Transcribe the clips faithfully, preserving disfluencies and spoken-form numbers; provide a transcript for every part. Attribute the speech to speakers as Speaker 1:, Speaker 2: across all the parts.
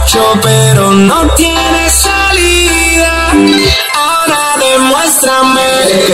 Speaker 1: mucho, pero no tiene salida. Ahora demuéstrame que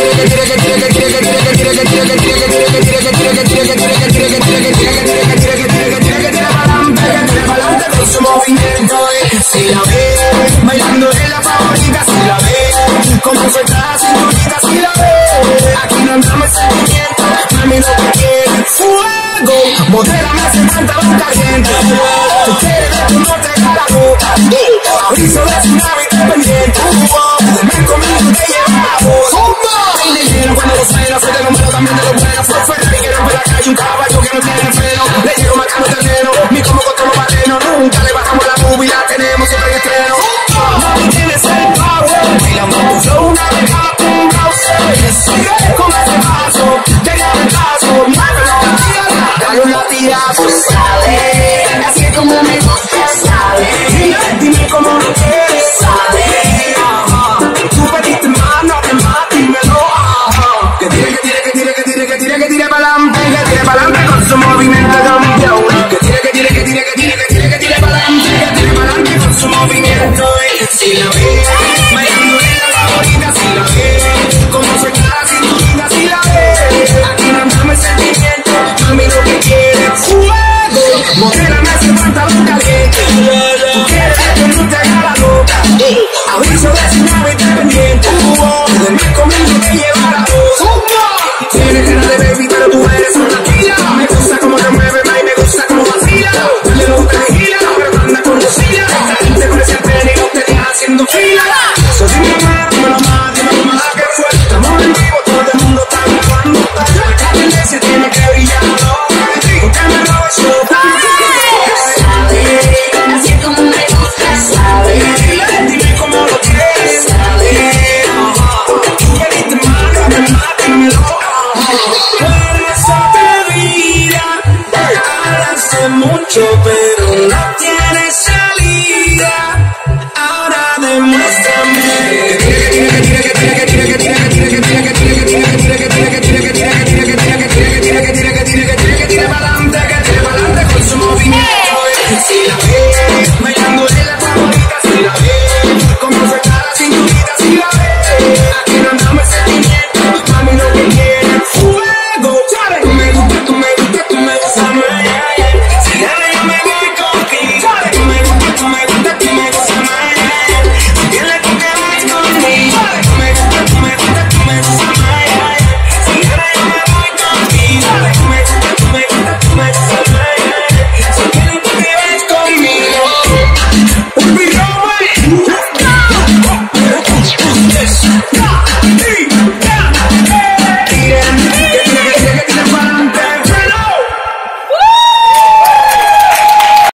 Speaker 1: si la ves bailando en la favorita, si la ves con tu suelta cinturita, si la ves aquí no andamos en sentimiento, mami lo que quieres fuego, modérame hace pantalón caliente. Tú quieres ver tu norte a la boca, aviso de tsunami pendiente. Ven conmigo te llevo a la boda. Ay, dinero cuando lo suena, soy de lo malo también de lo bueno. Soy Ferrari que rompe la calle, un caballo que no tiene freno. Le llego marcando terreno, mi como como pateno. Nunca le bajamos la movie, la tenemos siempre en estreno. Mami tienes el power, bailando tu flow, una vez más un browser. Sigue con ese paso, tenga el paso, muévelo, tírala, dale un latigazo, sale, así es como me gusta, sale. Dime, dime cómo lo quieres, sale. Tú pediste más, no te más, dímelo, ajá. Que tire, que tire, que tire, que tire, que tire, que tire pa'lante, que tire pa'lante con su movimiento campeón. Que tire, que tire, que tire, que tire, que tire, que tire pa'lante, que tire pa'lante con su movimiento. Si la ves bailando en la favorita, si la ves como suelta la cinturita, si la ves aquí no andamos en sentimiento, mami lo que quieres fuego, modérame hace pantalón caliente. Tú quieres que no te haga la boca, aviso de tsunami independiente. Ven conmigo te lleva la voz. Tienes cara de baby pero tú eres una tía. Me gusta como te mueves, y me gusta como vacila. Dale lo que gira, pero anda con Lucila. Te pones el pene y no te dejas haciendo fila. So dime más, dímelo más, dímelo más que fue. Estamos en vivo, todo el mundo está grabando. La tendencia tiene que brillar, ¿no? Porque me lo he hecho.
Speaker 2: Así es como me gusta, sabe.
Speaker 1: Dime cómo lo quieres, sabe. Tú pediste más, no me mates, dímelo. Por esa bebida, hace mucho, pero no tiene salida. Ahora demuestra.